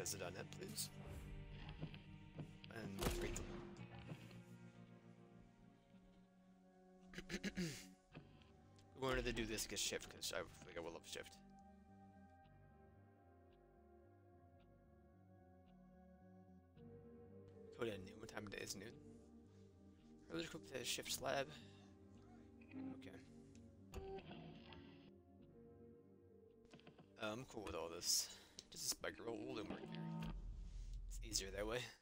has done it, please. And let's read them. We wanted to do this against shift because I think I will love shift. Code at noon. What time of day is noon? Earlier cook the shift slab. Okay. I'm cool with all this. Just a spike roll, we'll do more here. It's easier that way.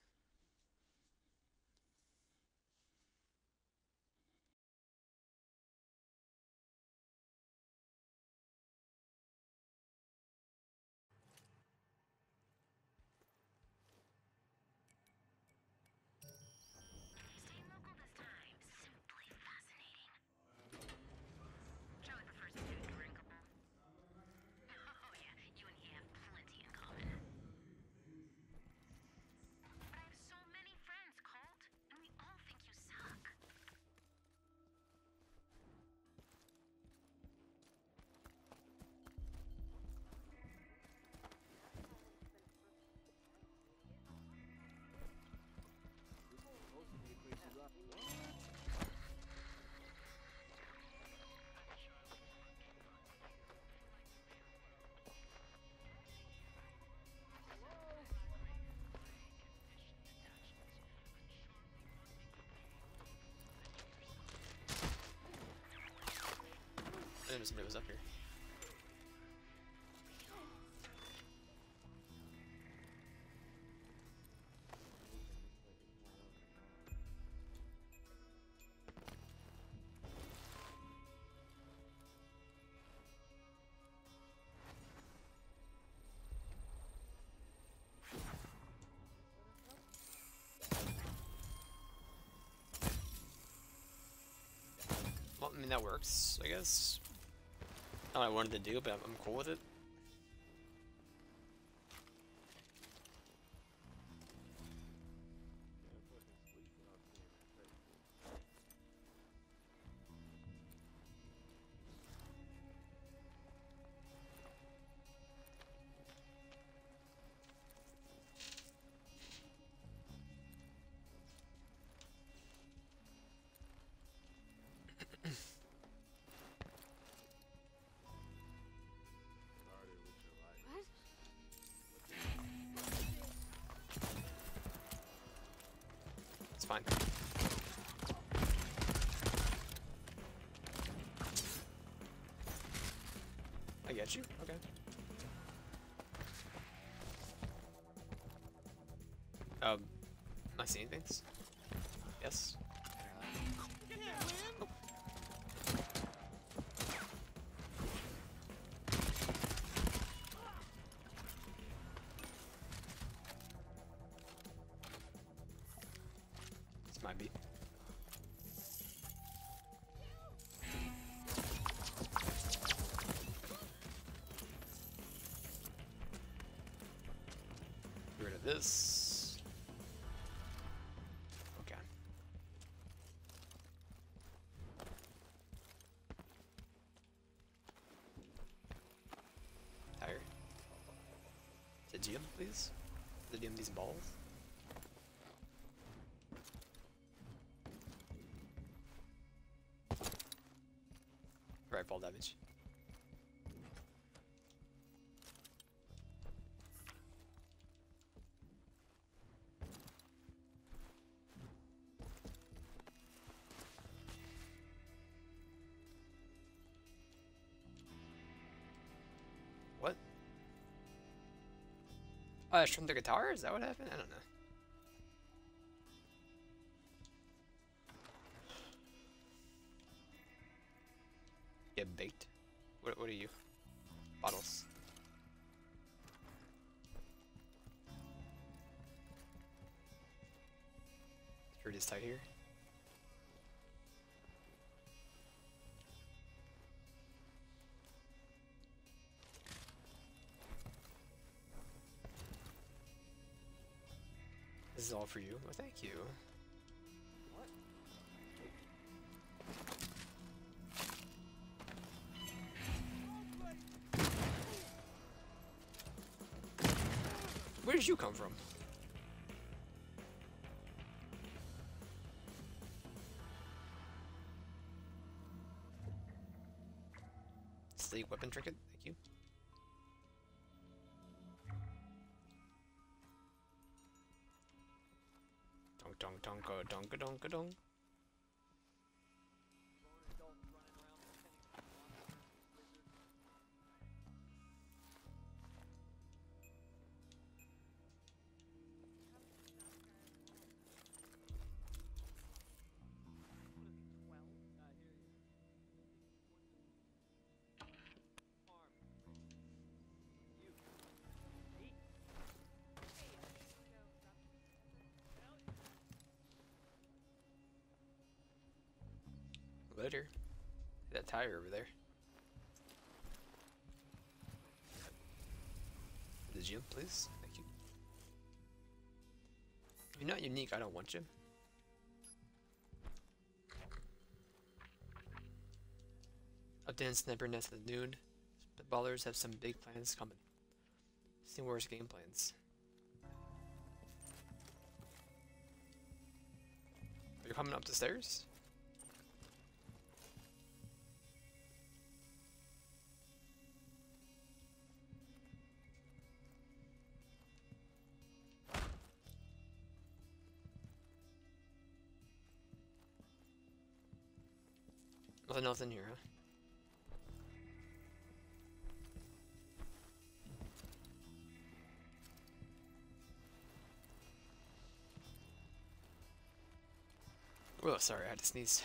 Staying local this time, simply fascinating. Charlie prefers food drinkable. Oh yeah, you and he have plenty in common. But I have so many friends, Colt, and we all think you suck. I didn't know somebody was up here. Well, I mean, that works, I guess. Not what I wanted to do, but I'm cool with it. It's fine. I get you. Okay. Am I seeing things? Yes. Oh. This might be. Get rid of this. Okay. Tire. To GM, please. To GM these balls. Right, ball damage. What? Oh, I strummed the guitar? Is that what happened? I don't know. Get baked. What are you? Bottles. Security's tight here. This is all for you. Well, thank you. What? Where did you come from? Sleek weapon trinket, thank you. Donk donk donka donka donka dong. Later. That tire over there. The gym, please. Thank you. If you're not unique, I don't want you. Updated sniper nest at noon. The ballers have some big plans coming. See worse game plans. You're coming up the stairs? Nothing else in here, huh? Oh, sorry, I had to sneeze.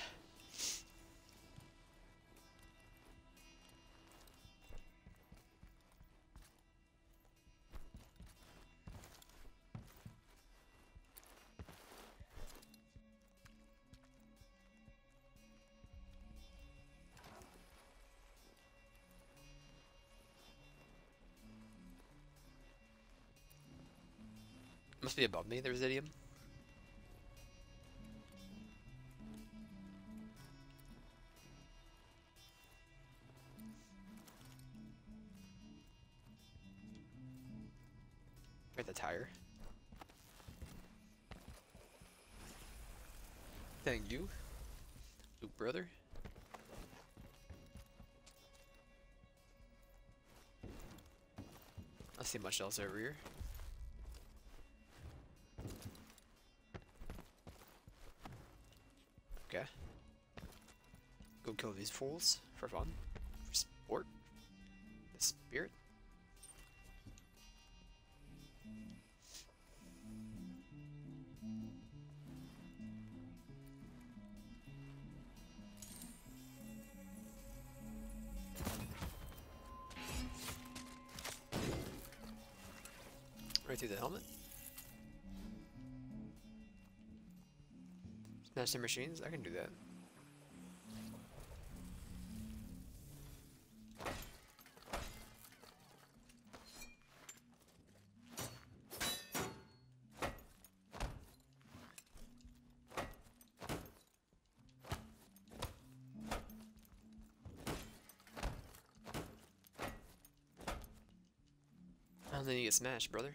Must be above me, the Residium. Right, the tire. Thank you, Luke brother. I see much else over here. Okay. Go kill these fools for fun, for sport, the spirit. Right through the helmet. Smash some machines? I can do that. I don't think you get smashed, brother.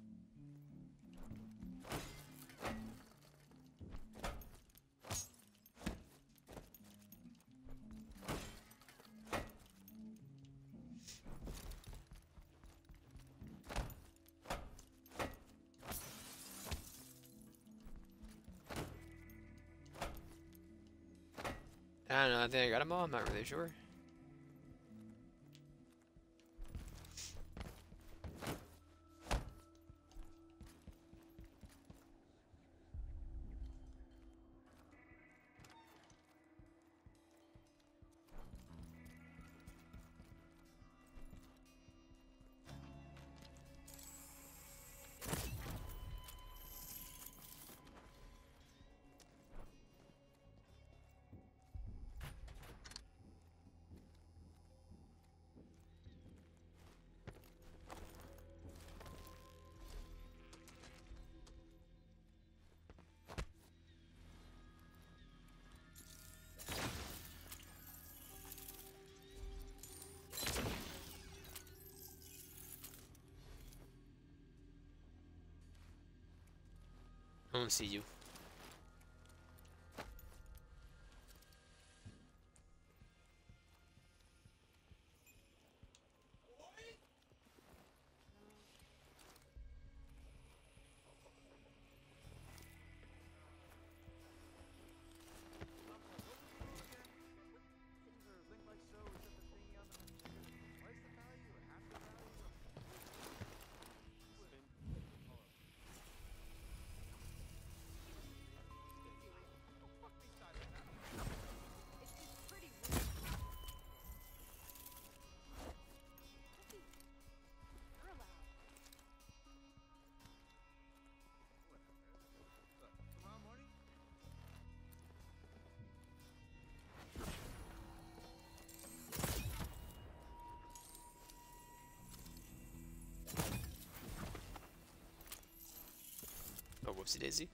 I don't know, I think I got them all, I'm not really sure. I don't see you. Things are linked like so. Is that the thingy on them? Twice the value or half the value? Fuck me sideways. I don't know. It's pretty weird. You're allowed. Whatever. Look, tomorrow morning. Oh, whoopsie daisy.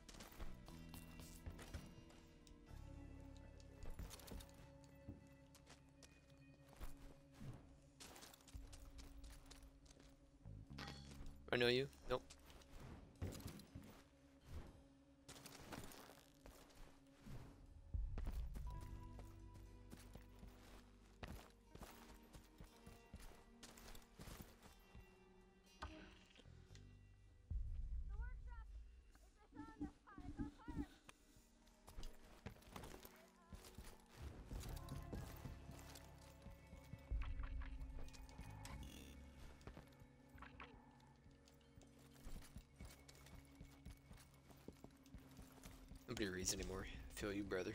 I know you. Nope. Nobody reads anymore. I feel you, brother.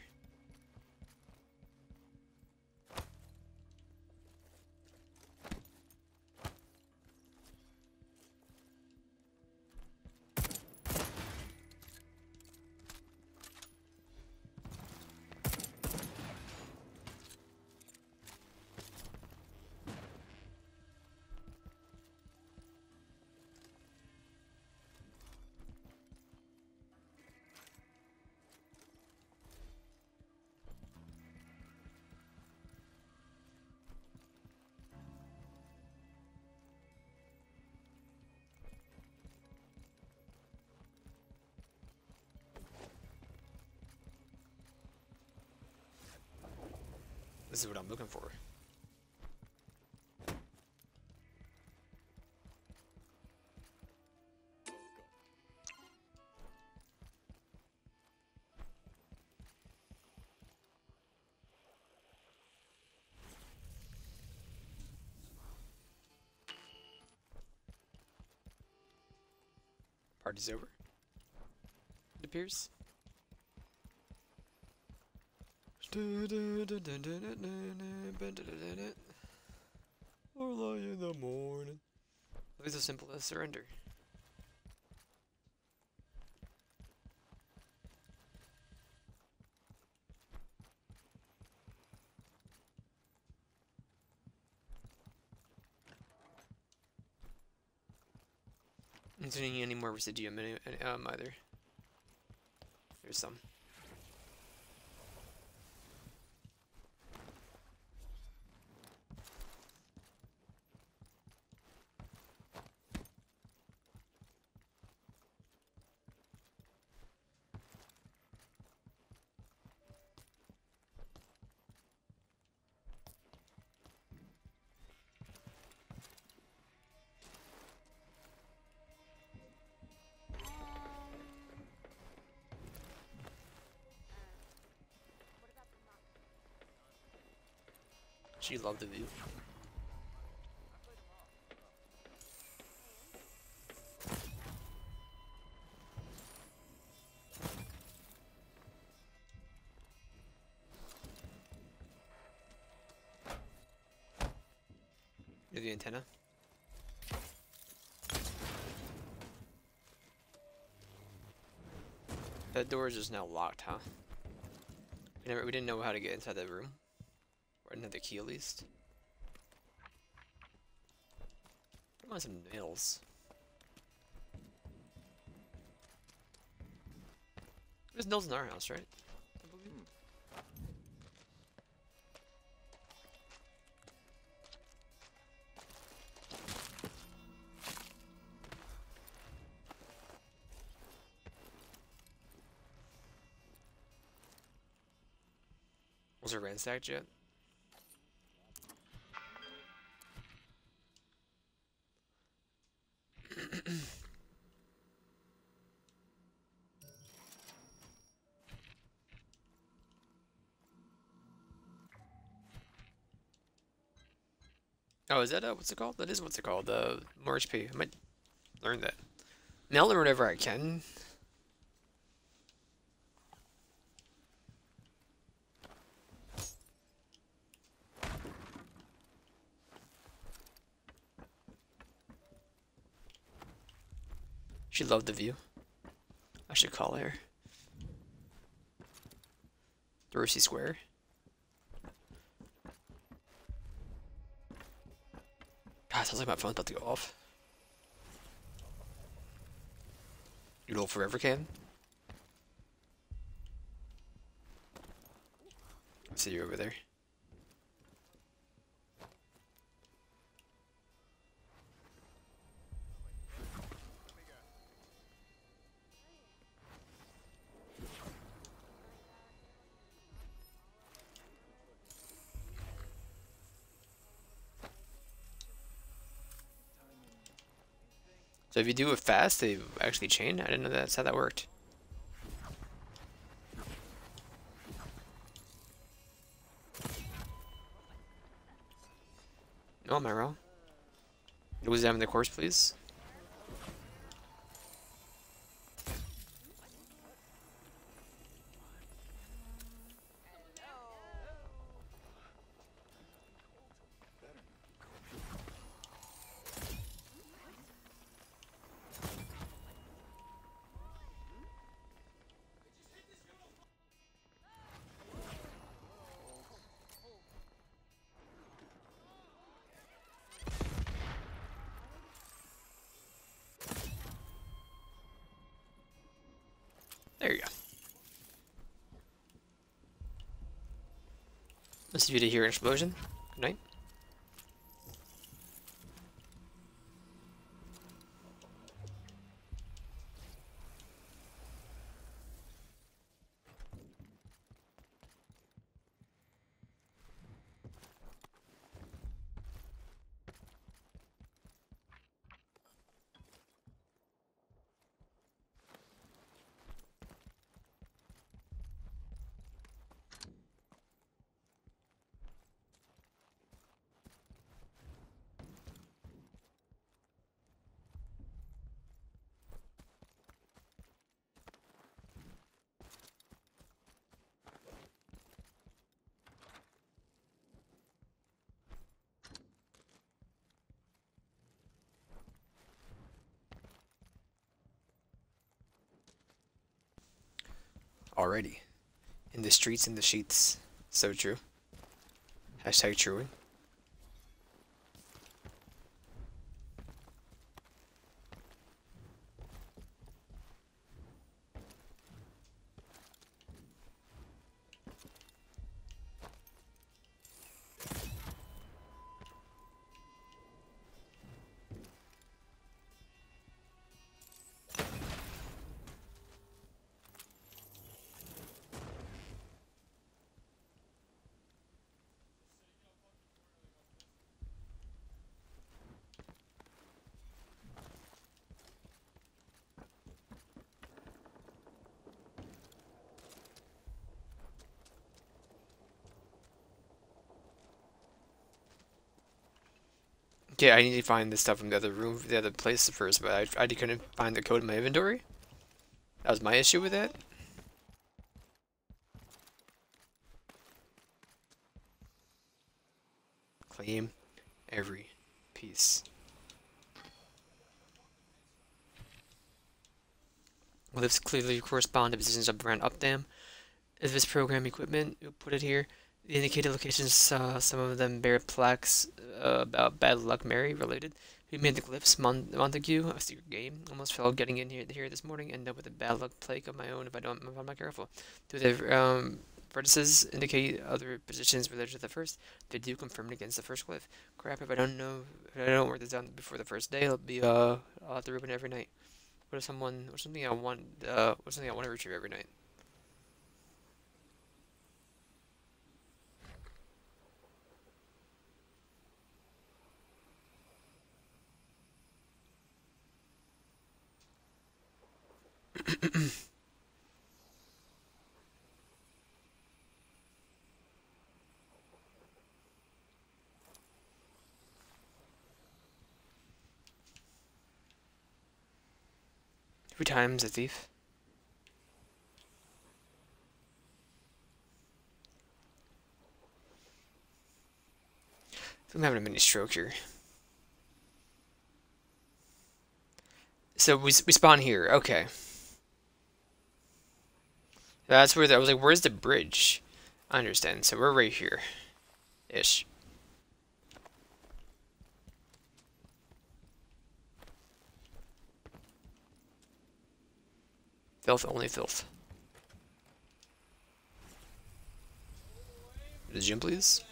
This is what I'm looking for. Party's over. It appears. Early in the morning. Look at so simple as surrender. I'm not seeing any more residuum either. There's some. She loved the view. Near the antenna. That door is just now locked, huh? We didn't know how to get inside that room. Or didn't have the key at least. I want some nails. There's nails in our house, right? I believe. are ransacked yet. Oh, is that what's it called? That is what's it called. More HP. I might learn that. I mean, I'll learn whatever I can. She loved the view. I should call her. Dorsey Square. God, sounds like my phone's about to go off. Noodle forever can. See you over there. So if you do it fast, they actually chain? I didn't know that's how that worked. No, am I wrong? Go examine the course, please. There you go. Let's see if you hear an explosion. Good night. Already. In the streets, in the sheets. So true. Hashtag truing. Okay, I need to find the stuff from the other room, the other place first, but I couldn't find the code in my inventory. That was my issue with that. Claim every piece. Well, this clearly correspond to positions up around Updam. If this program equipment, we'll put it here. The indicated locations, some of them bear plaques about bad luck Mary related. Who made the glyphs? Montague, a secret game. Almost fell getting in here this morning. End up with a bad luck plague of my own if I'm not careful. Do the vertices indicate other positions related to the first? They do confirm it against the first glyph. Crap, if I don't work this down before the first day, it'll be I'll have to ruin every night. What's something I want to retrieve every night? Every time's a thief. I'm having a mini stroke here. So we spawn here. Okay. That's where I was like, where's the bridge? I understand. So we're right here. Ish. Filth, only filth. Zoom, please.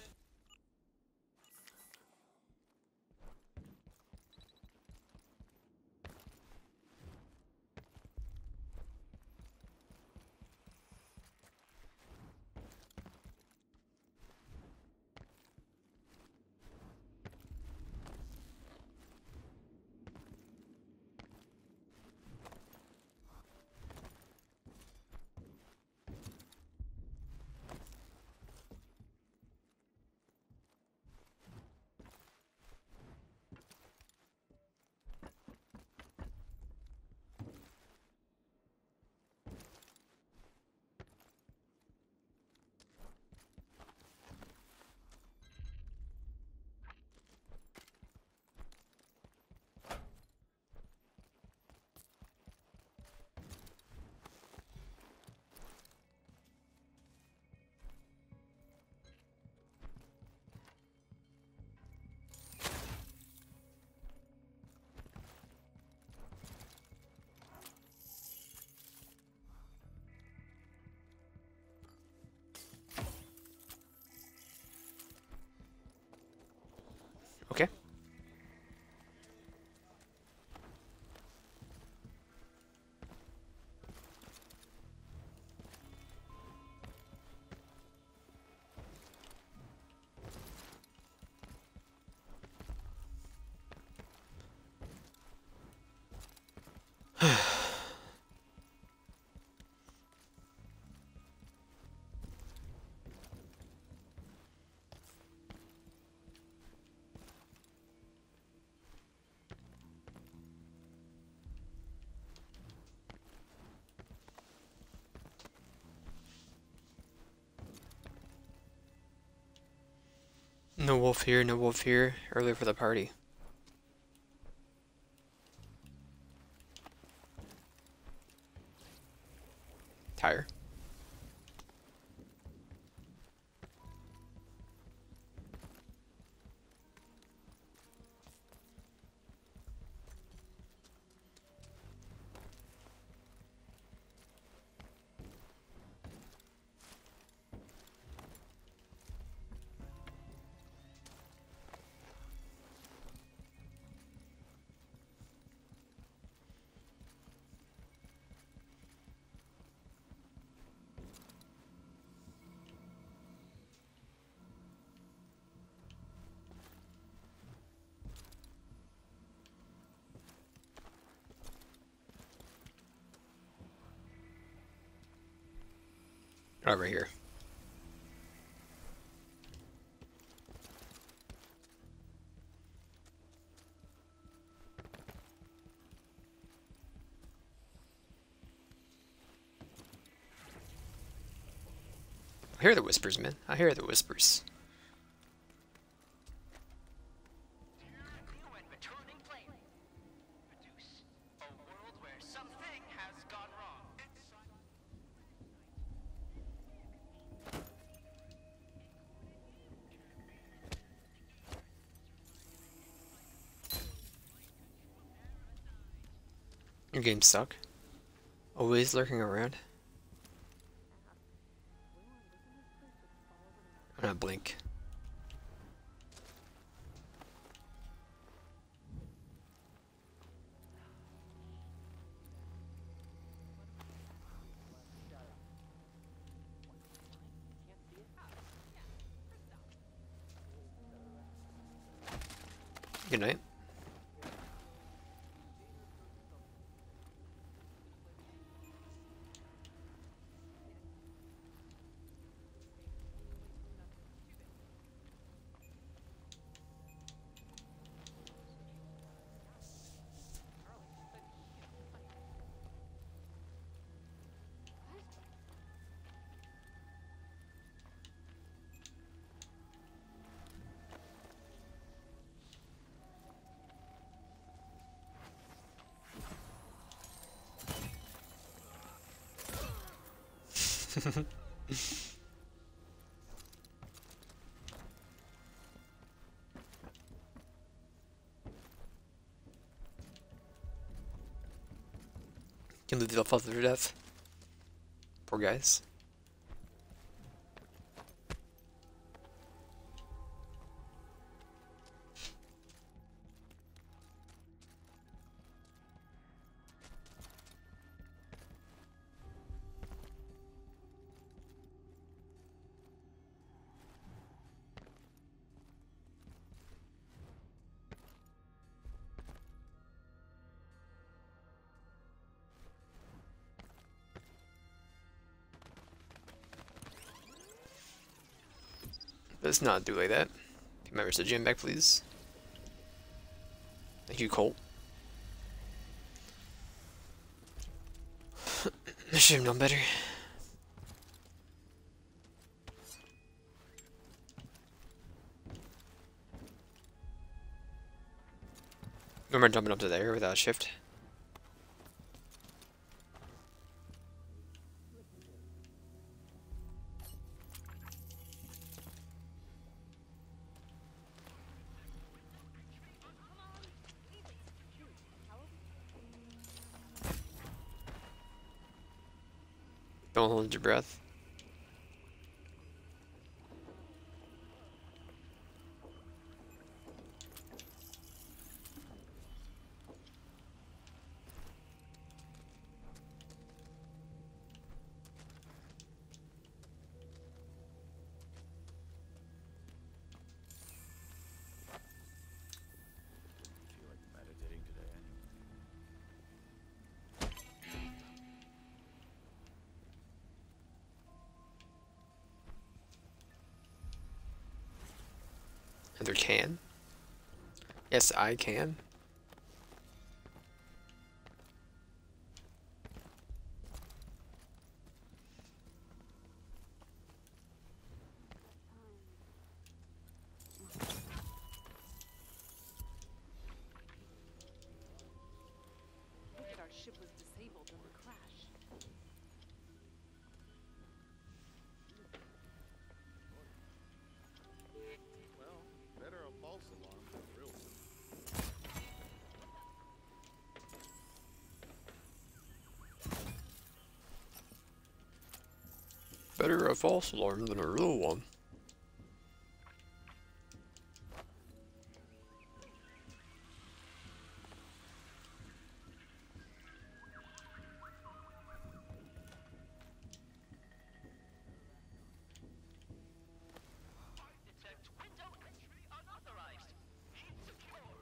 Okay. No wolf here, no wolf here. Early for the party. Tire. Over here. I hear the whispers, man. I hear the whispers. New and returning flame. Produce a world where something has gone wrong. Your games suck. Always lurking around. I'm gonna blink. Good night. Can leave the fall to their death. Poor guys. Let's not do like that. Give my Mr. Jam back, please. Thank you, Colt. I should have known better. Remember jumping up to there without a shift? Don't hold your breath. Feel like meditating today anyway. Heather can. Yes, I can. Our ship was disabled in the crash. Well, better a false alarm than a real one. Better a false alarm than a real one. Detect window entry unauthorized. Insecure.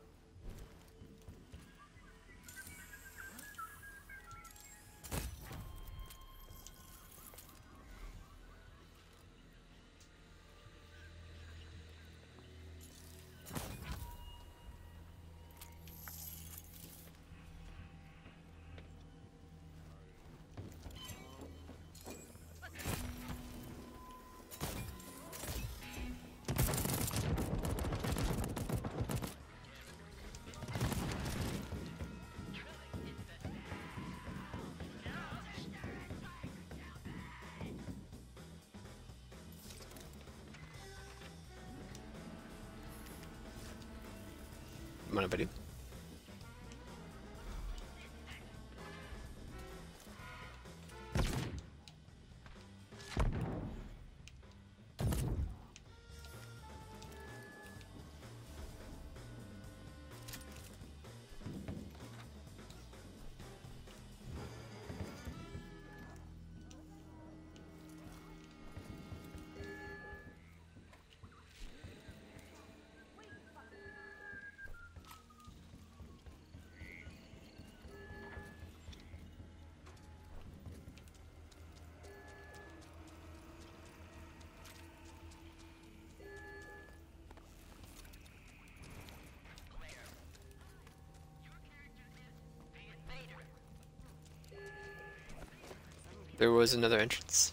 Come on, buddy. There was another entrance.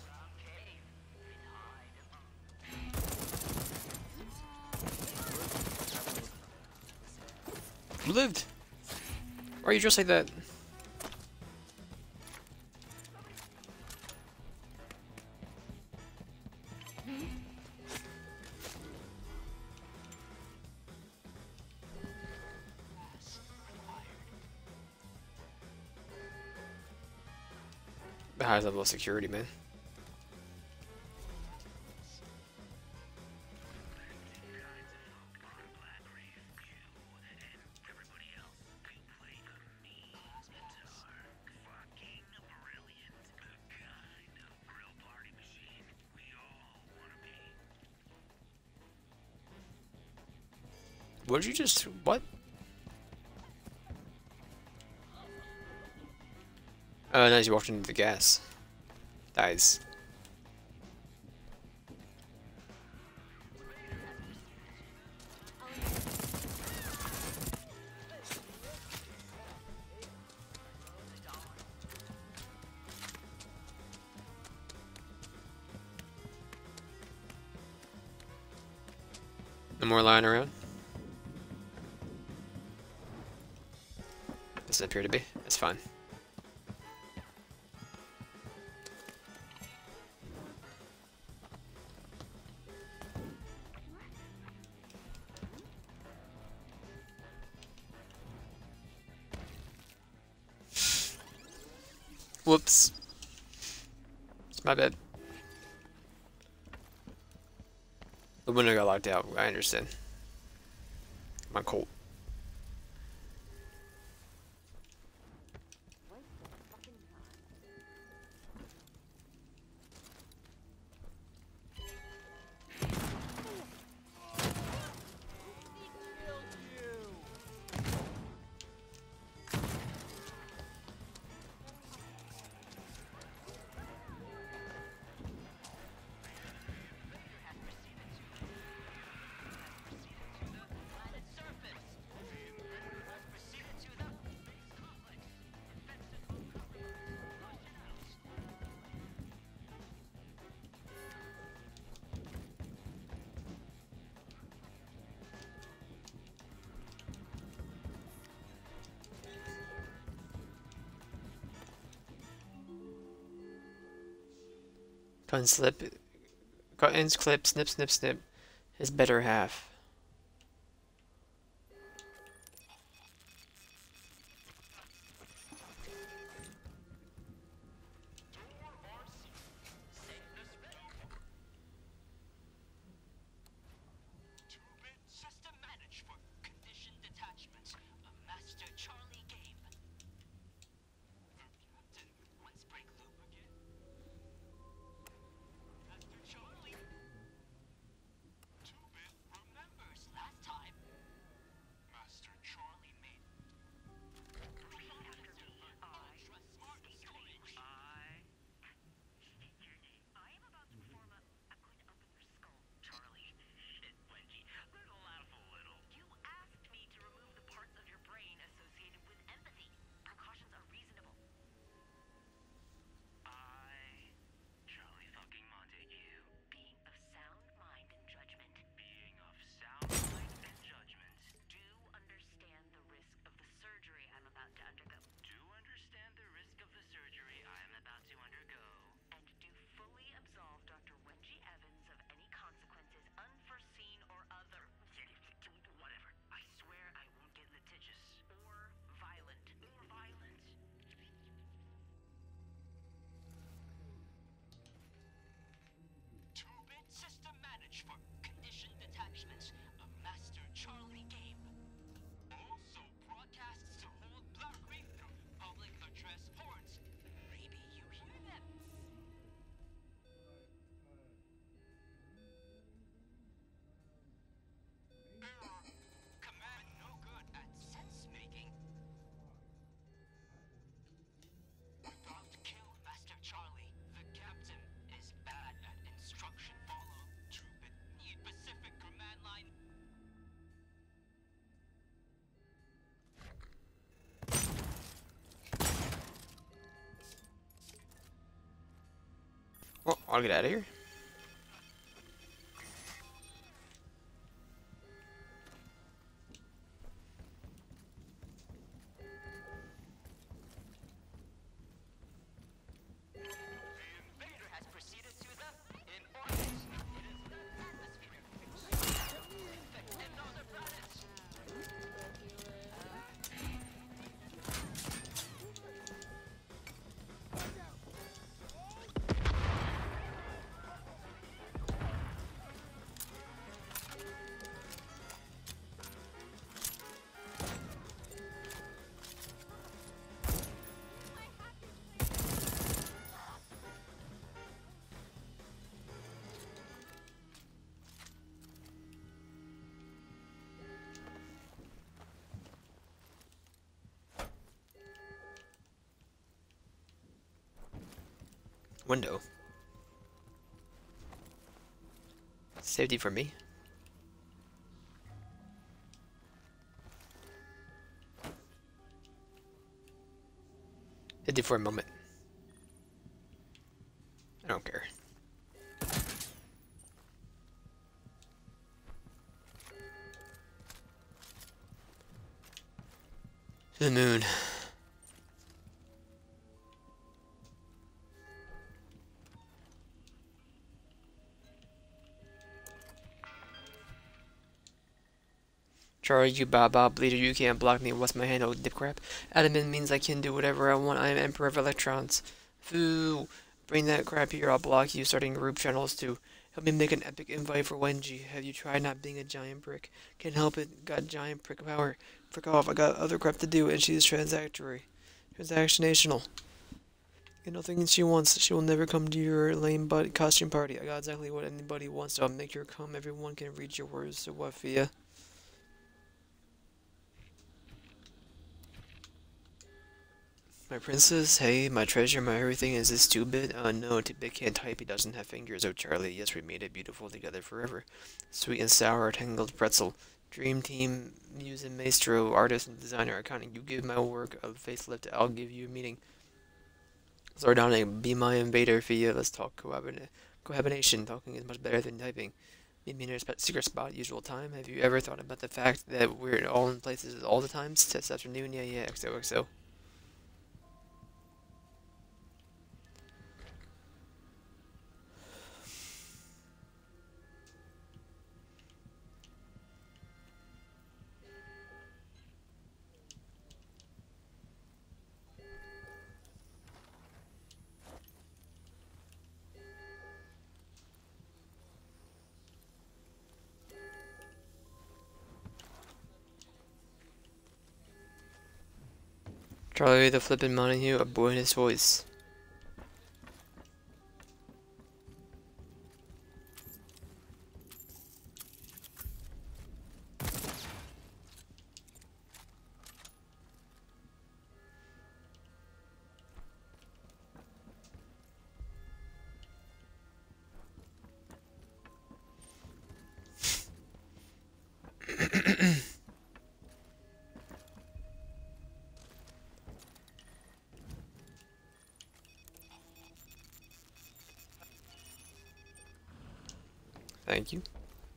You lived! Why are you dressed like that? The highest level of security, man. What did you just... what? Oh, nice, you walked into the gas. Nice. No more lying around? Doesn't appear to be. That's fine. Whoops. It's my bad. The window got locked out. I understand. My Colt. Cut and slip. Cut and clip. Snip, snip, snip. His better half. Two-bit system managed for conditioned detachment. A Master Charlie game. The captain once break loop again. Master Charlie. Two-bit remembers last time. Master Charlie made ultra smart storage. I am about to perform a... I'm going to open your skull, Charlie. Shit, Wendy. Laugh a little. You asked me to remove the parts of your brain associated with empathy. Precautions are reasonable. Charlie fucking Montague. Being of sound mind and judgment. Being of sound mind and judgment. Do understand the risk of the surgery I'm about to undergo. Do understand the risk of the surgery I am about to undergo. And do fully absolve Dr. Wendy Evans of any consequences, unforeseen or other. Whatever. I swear I won't get litigious. Or violent. Two-bit system managed for conditioned detachment. A Master Charlie game. Also broadcasts to whole Black Reef through public address ports. Maybe you hear them. Error. Command no good at sense making. About to kill Master Charlie. The captain is bad at instruction follow. Two-bit need Pacific command line. Well, I'll get out of here. The invader has proceeded to the in orbit. It is the atmosphere. Infect another planet. Window. Safety for me. Did it for a moment. I don't care. To the moon. Charlie, you Bob bleeder, you can't block me. What's my handle, dip crap? Adamant means I can do whatever I want. I am Emperor of Electrons. Foo! Bring that crap here, I'll block you, starting group channels too. Help me make an epic invite for Wenji. Have you tried not being a giant prick? Can't help it, got giant prick power. Frick off, I got other crap to do, and she's transactory. Transactionational. Get nothing she wants. She will never come to your lame butt costume party. I got exactly what anybody wants, so I'll make her come. Everyone can read your words, so what, Fia? My princess, hey, my treasure, my everything, is this 2-bit? No, 2-bit can't type, he doesn't have fingers. Oh, Charlie, yes, we made it beautiful together forever. Sweet and sour, tangled pretzel. Dream team, muse and maestro, artist and designer, iconic. You give my work a facelift, I'll give you a meeting. Sardonic, be my invader, Fia, let's talk cohabitation. Talking is much better than typing. Meet me in a secret spot, usual time. Have you ever thought about the fact that we're all in places all the time? This afternoon, yeah, XOXO. Charlie the flippin' Montague, a boy in his voice. Thank you.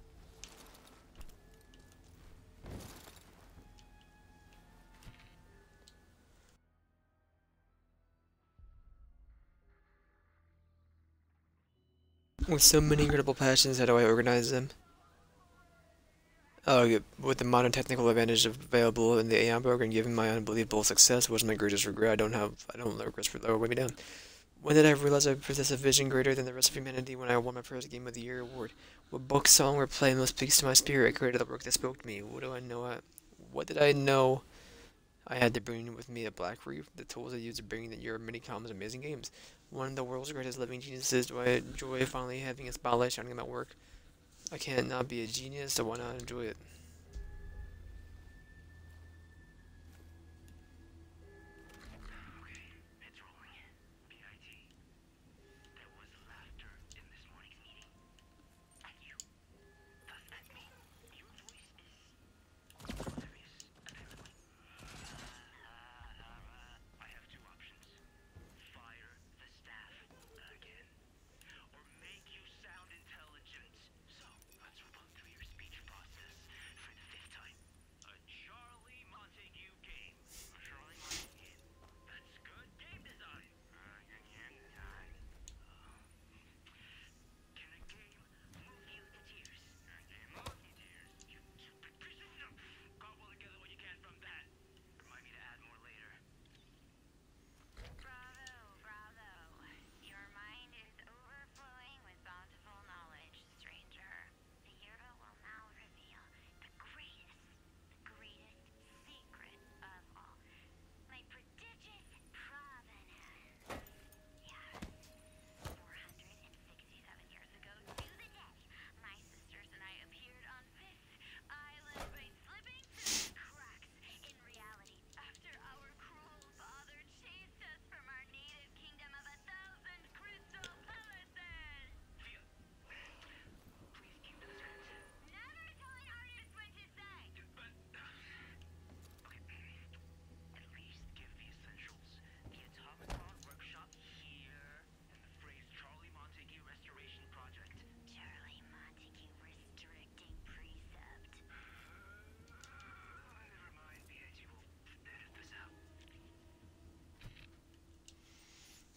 With so many incredible passions, how do I organize them? With the modern technical advantage available in the AI program, given my unbelievable success, was my greatest regret. I don't let regrets for lower weigh me down. When did I realize I possess a vision greater than the rest of humanity? When I won my first Game of the Year award. What book, song, or play most speaks to my spirit? I created the work that spoke to me. What do I know? What did I know? I had to bring with me a Black Reef, the tools I used to bring your many commons amazing games. One of the world's greatest living geniuses. Do I enjoy finally having a spotlight shining on my work? I can't not be a genius, so why not enjoy it? It's rolling. PIT. There was laughter in this morning's meeting. At you. Thus at me. Your voice is hilarious, apparently. I have two options. Fire the staff again. Or make you sound intelligent. So, let's run through your speech process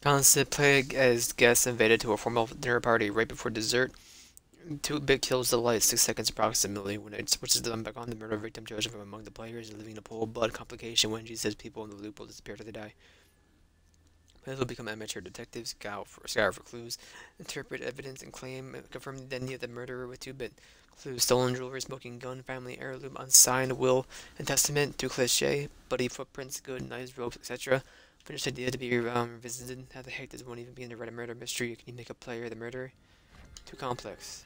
Constantly plague as guests invited to a formal dinner party right before dessert. 2-bit kills the light 6 seconds approximately. When it switches them back on, the murder victim chosen from among the players, leaving a pool of blood complication. When G says people in the loop will disappear till they die. Players will become amateur detectives, scour for clues, interpret evidence, and claim confirm the identity of the murderer with 2-bit clues. Stolen jewelry, smoking gun, family heirloom, unsigned will and testament, too cliche, bloody footprints, good knives, ropes, etc. Finished idea to be revisited. How the heck does one even begin to write a murder mystery? Can you make a player the murderer? Too complex.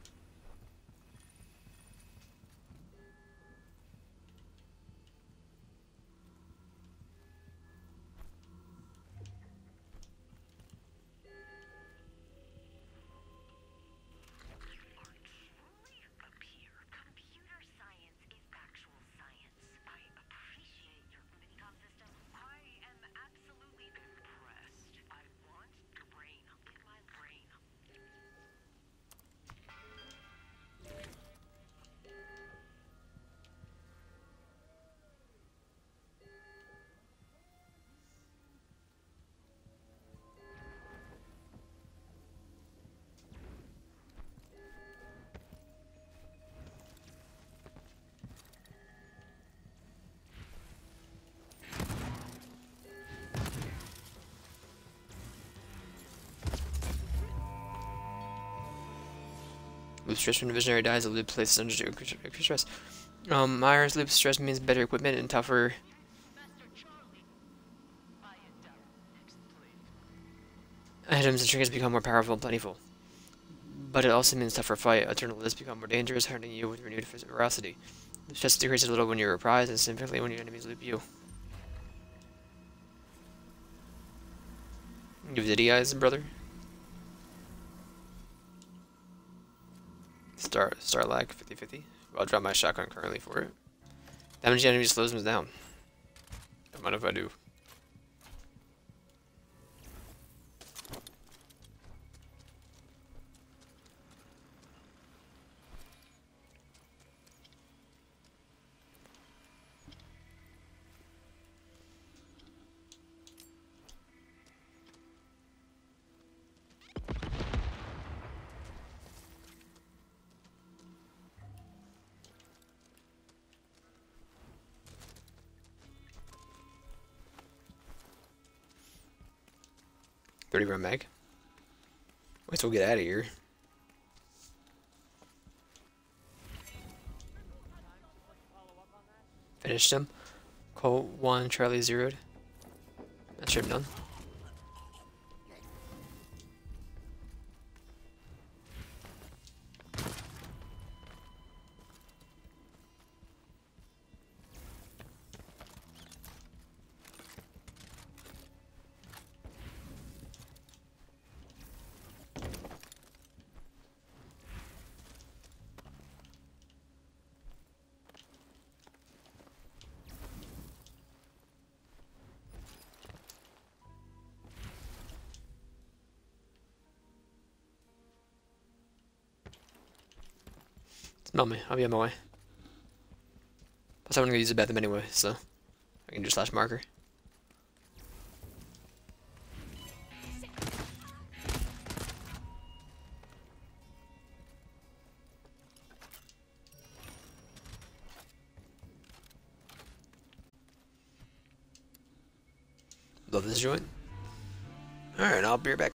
Truly up here. Computer science is actual science. I appreciate your minicom system. I am absolutely impressed. I want your brain. Get my brain. Loop stress when the visionary dies, the loop places under extra stress. Myers loop stress means better equipment and tougher Master Charlie. I and Darrell, next play. items and trinkets become more powerful and plentiful. But it also means tougher fight. Eternal lists become more dangerous, hurting you with renewed ferocity. Loop stress decreases a little when you're reprised, and significantly when your enemies loop you. Give the eyes, brother. Star lag 50-50. I'll drop my shotgun currently for it. Damage the enemy slows them down. Don't mind if I do. .30 round mag. Wait till we get out of here. Finished him. Colt 1, Charlie 0'd. That should have done. Smell me. I'll be on my way. Plus, I'm gonna use the bathroom anyway, so I can just slash marker. Love this joint. Alright, I'll be right back.